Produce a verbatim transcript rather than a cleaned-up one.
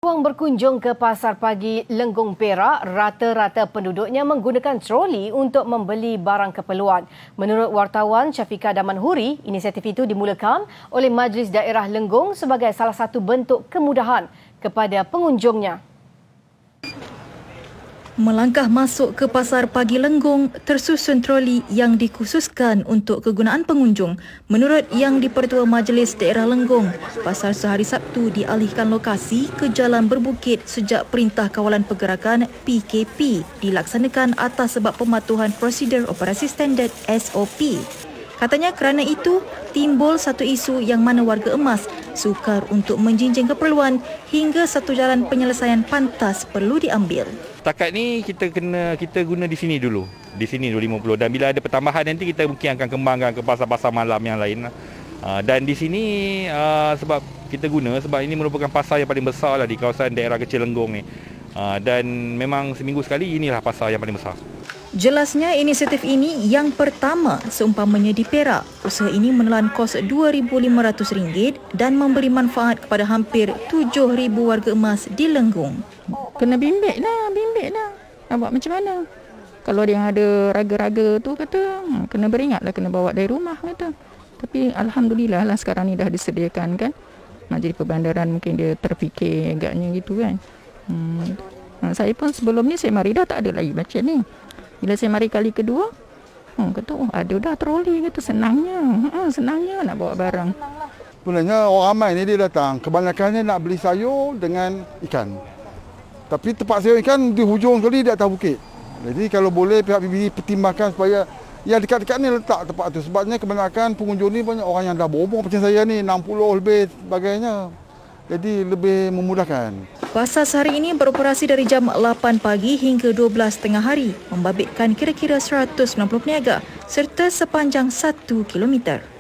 Peluang berkunjung ke Pasar Pagi Lenggong Perak, rata-rata penduduknya menggunakan troli untuk membeli barang keperluan. Menurut wartawan Syafiqah Damanhuri, inisiatif itu dimulakan oleh Majlis Daerah Lenggong sebagai salah satu bentuk kemudahan kepada pengunjungnya. Melangkah masuk ke Pasar Pagi Lenggong tersusun troli yang dikhususkan untuk kegunaan pengunjung. Menurut Yang di-Pertua Majlis Daerah Lenggong, pasar sehari Sabtu dialihkan lokasi ke Jalan Berbukit sejak Perintah Kawalan Pergerakan P K P dilaksanakan atas sebab pematuhan Prosedur Operasi Standard S O P. Katanya kerana itu, timbul satu isu yang mana warga emas sukar untuk menjinjing keperluan hingga satu jalan penyelesaian pantas perlu diambil. Setakat ni kita kena kita guna di sini dulu. Di sini dua ratus lima puluh dan bila ada pertambahan nanti kita mungkin akan kembangkan ke pasar-pasar malam yang lain. Dan di sini sebab kita guna sebab ini merupakan pasar yang paling besar lah di kawasan daerah kecil Lenggong ni. Dan memang seminggu sekali inilah pasar yang paling besar. Jelasnya inisiatif ini yang pertama seumpamanya di Perak. Usaha ini menelan kos dua ribu lima ratus ringgit dan memberi manfaat kepada hampir tujuh ribu warga emas di Lenggong. Kena bimbit lah, bimbit lah. Nak buat macam mana? Kalau dia ada raga-raga tu kata, kena beringatlah, kena bawa dari rumah kata. Tapi Alhamdulillah lah sekarang ni dah disediakan kan. Majlis Perbandaran mungkin dia terfikir agaknya gitu kan. Hmm. Saya pun sebelum ni saya mari dah tak ada lagi macam ni. Bila saya mari kali kedua, hmm, kata oh ada dah troli kata senangnya. Ha, senangnya nak bawa barang. Sebenarnya orang ramai ni dia datang, kebanyakannya nak beli sayur dengan ikan. Tapi tempat sayur ikan di hujung sekali di atas bukit. Jadi kalau boleh pihak B B B pertimbangkan supaya yang dekat-dekat ni letak tempat tu. Sebabnya kebanyakan pengunjung ni banyak orang yang dah berumur macam saya ni, enam puluh lebih sebagainya. Jadi lebih memudahkan. Pasar sehari ini beroperasi dari jam lapan pagi hingga dua belas tengah hari, membabitkan kira-kira seratus sembilan puluh peniaga serta sepanjang satu kilometer.